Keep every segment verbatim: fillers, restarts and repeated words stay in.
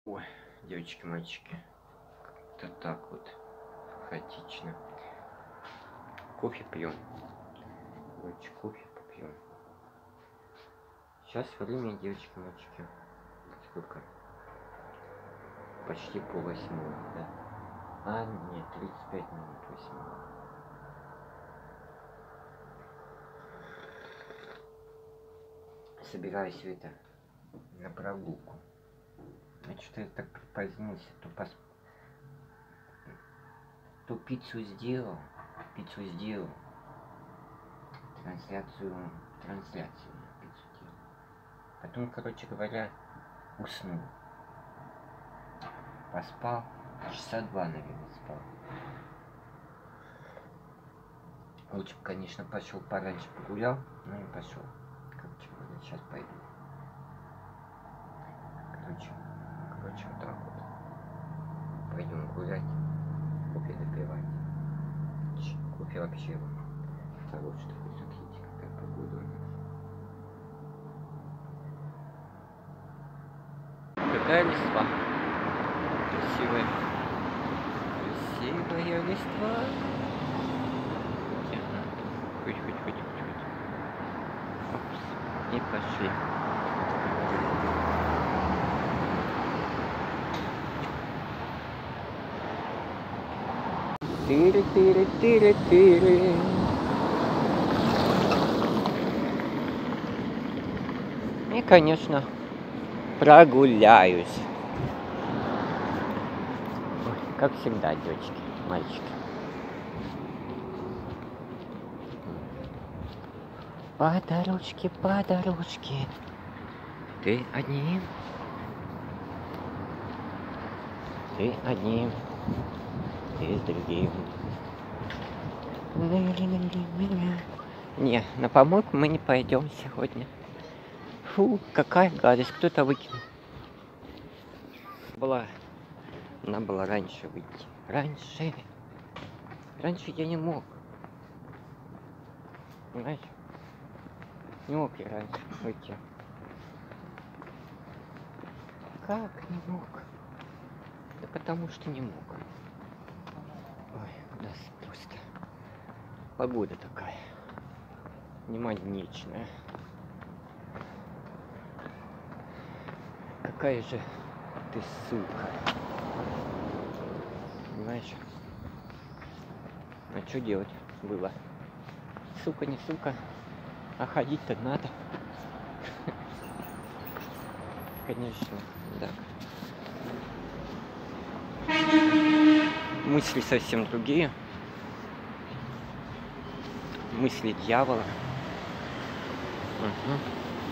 Ой, девочки, мальчики, как-то так вот хаотично. Кофе пьем. Давайте кофе попьем. Сейчас время, девочки, мальчики. Сколько? Почти пол восьмого, да? А, нет, тридцать пять минут восьмого. Собираюсь это на прогулку. А что-то я так припозднился, то пос... то пиццу сделал, пиццу сделал, трансляцию, трансляцию на пиццу делал. Потом, короче говоря, уснул. Поспал, часа два, наверное, спал. Лучше бы, конечно, пошел пораньше погулял, но не пошел. Короче говоря, сейчас пойду. Короче, короче, вот так вот. Пойдем гулять, кофе допивать. Кофе вообще хороший такой, смотрите, какая погода у нас. Какая листва? Красивая. Красивая листва. Хоть, хоть, хоть, хоть. Опс. И пошли. Тыры-тыры-тыры-тыры. И, конечно, прогуляюсь. Ой, как всегда, девочки, мальчики. По дорожке, по дорожке. Ты одним. Ты одним. Ты с другим. Не, на помойку мы не пойдем сегодня. Фу, какая гадость, кто-то выкинул. Была, надо было раньше выйти. Раньше. Раньше я не мог. Понимаешь? Не мог я раньше выйти. Как не мог? Да потому что не мог. Ой, у нас просто погода такая. Немагничная. Какая же ты сука. Понимаешь? А что делать было? Сука, не сука. А ходить-то надо. Конечно, да. Мысли совсем другие. Мысли дьявола. Угу.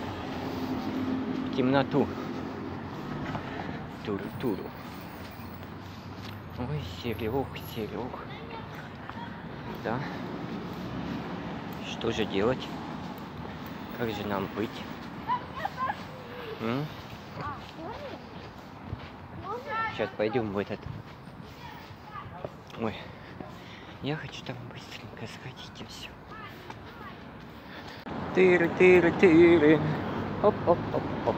В темноту. Туру-туру. Ой, Серег, Серег. Да. Что же делать? Как же нам быть? М? Сейчас пойдем в этот. Ой, я хочу там быстренько сходить и все. Тыры, тыры, тыры. Оп, оп, оп, оп.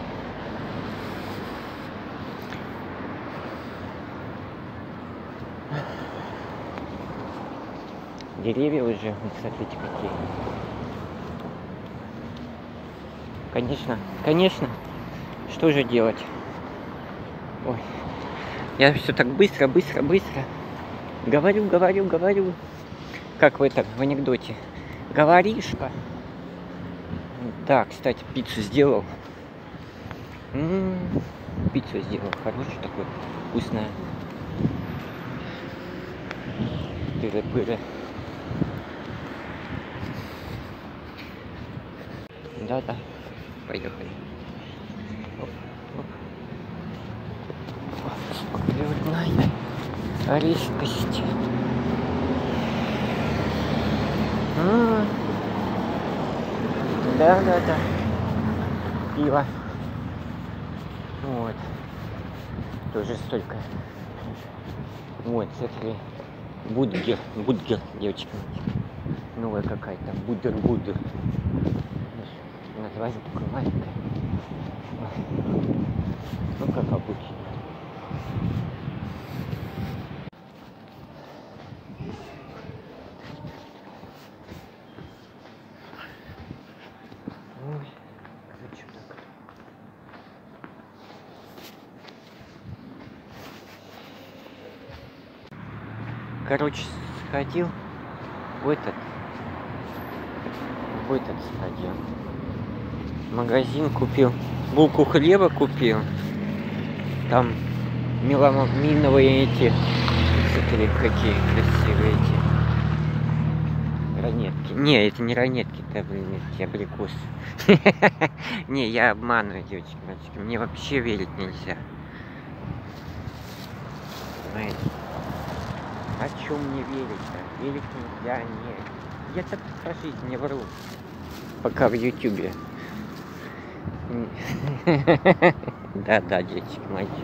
Деревья уже, смотрите, какие. Конечно, конечно. Что же делать? Ой, я все так быстро, быстро, быстро. Говорю, говорю, говорю. Как в этом, в анекдоте. Говоришка. Да, кстати, пиццу сделал. М-м-м, пиццу сделал. Хорошая такой, вкусная. Тыры-пыры. Да-да. Поехали. Оп, оп. Природная резкость. М-м-м. Да-да-да. Пиво. Вот. Тоже столько. Вот, смотри. Будгер. Будгер, девочка. Новая какая-то. Будер-будер. Название такое маленькое. Ну, как обычно. короче, сходил в этот, в этот сходил. Магазин купил, булку хлеба купил. Там меламиновые эти, смотри, какие красивые эти ранетки. Не, это не ранетки, это, блин, эти абрикосы. Не, я обманываю, девочки, мальчики. Мне вообще верить нельзя. Знаете? О чем мне верить-то? Верить нельзя, нет. Я так по жизни не вру. Пока в ютубе. Да-да, девочки, мальчики.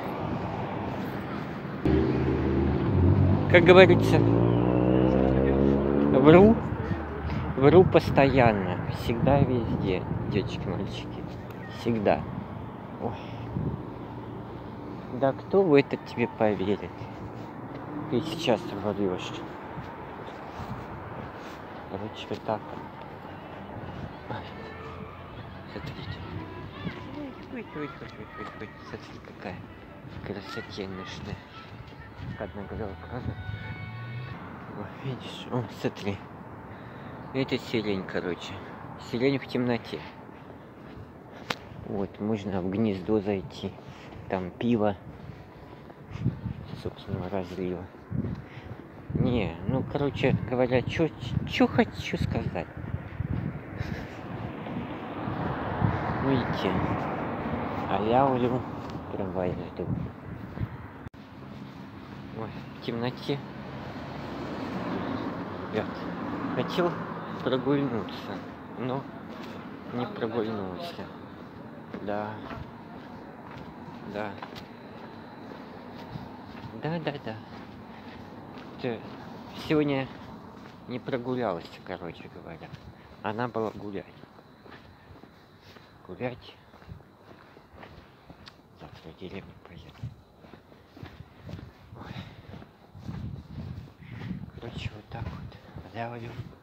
Как говорится, вру, вру постоянно, всегда и везде, девочки, мальчики, всегда. Ой. Да кто в это тебе поверит? Ты сейчас врешь. Короче, вот так вот. Смотрите. Ой, ой, ой, ой, ой, ой. Смотри, какая красотенная. Одна головка. О, видишь, о, смотри. Это сирень, короче. Сирень в темноте. Вот, можно в гнездо зайти. Там пиво. Собственного разлива. Не, ну, короче говоря, что хочу сказать. Ну, идти. А я улю трамвай найду. Ой, в темноте. Ребят, хотел прогульнуться, но не прогульнулся. Да. Да. Да, да, да. Ты сегодня не прогулялась, короче говоря. Она была гулять. Гулять. Завтра в деревню поеду. Ой. Короче, вот так вот. Лявлю.